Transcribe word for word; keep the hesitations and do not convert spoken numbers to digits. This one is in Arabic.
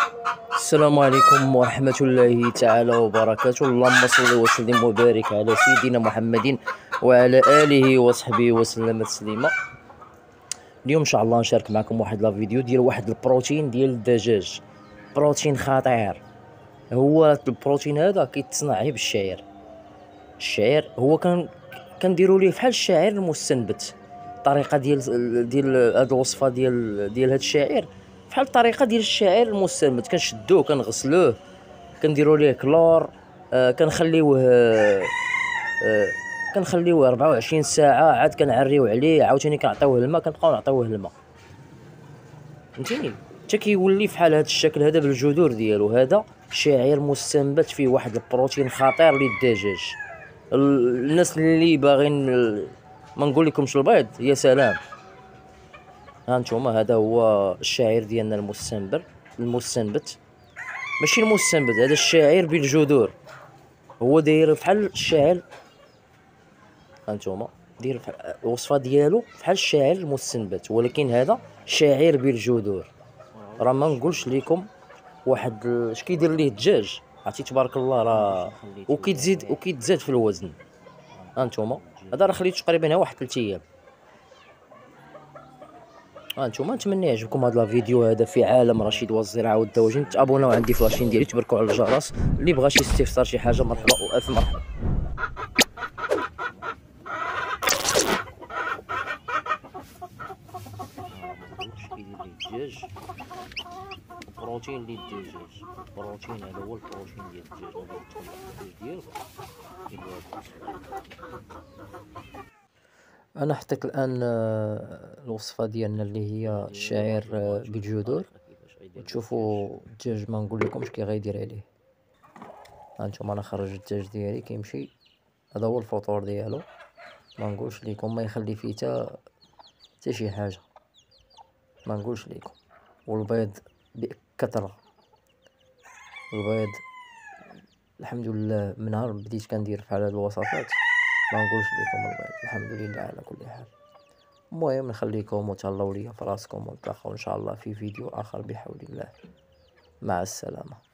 السلام عليكم ورحمة الله تعالى وبركاته. اللهم صل وسلم وبارك على سيدنا محمد وعلى آله وصحبه وسلم تسليما. اليوم إن شاء الله نشارك معكم واحد لا فيديو ديال واحد البروتين ديال الدجاج، بروتين خطير. هو البروتين هذا كيتصنع غير بالشعير. الشعير هو كان كنديروا ليه بحال الشعير المستنبت. الطريقه ديال ديال هاد الوصفه ديال ديال هاد الشعير بحال الطريقه ديال الشعير المستنبت. كنشدوه كنغسلوه كنديروا ليه كلور، آه كنخليوه آه آه كنخليوه أربعة وعشرين ساعه، عاد كنعريو عليه، عاوتاني كنعطيوه الماء، كنبقاو نعطيوه الماء، فهمتيني، حتى كيولي فحال هاد الشكل هذا بالجذور ديالو. هذا شعير مستنبت فيه واحد البروتين خطير للدجاج. الناس اللي باغيين ما نقول لكمش البيض، يا سلام، ها نتوما هذا هو الشعير ديالنا المستنبر المستنبت، ماشي المستنبت، هذا الشعير بالجذور. هو داير بحال الشعير، ها نتوما داير بحال الوصفه ديالو بحال الشعير المستنبت، ولكن هذا شعير بالجذور. راه ما نقولش لكم واحد اش كيدير ليه الدجاج، عرفتي تبارك الله، راه وكيتزيد وكيتزاد في الوزن. ها نتوما هذا راه خليته تقريبا واحد ثلاث ايام. ها نتوما نتمنى يعجبكم هذا الفيديو هذا في عالم رشيد والزراعه والدواجن. تابوناو عندي في لاشين ديالي، تبركوا على الجرس. اللي بغى شي استفسار شي حاجه مرحبا والف مرحبا. الدجاج بروتين للدجاج، بروتين هذا هو البروتين ديال الدجاج. هذا الدجاج ديالو. انا حطيت الان الوصفه ديالنا اللي هي الشعير بالجذور. تشوفوا الدجاج ما نقول لكمش كي غيدير عليه. هانتوما انا خرج الدجاج ديالي كيمشي، هذا هو الفطور ديالو. ما نقولش لكم ما يخلي فيه حتى حتى شي حاجه، ما نقولش لكم. والبيض بكثره، البيض الحمد لله من نهار بديت كندير بحال هاد الوصفات ما نقولش لكم البيض الحمد لله على كل حال. المهم نخليكم وتهلاو ليا في راسكم، ونتلاقاو ان شاء الله في فيديو اخر بحول الله. مع السلامه.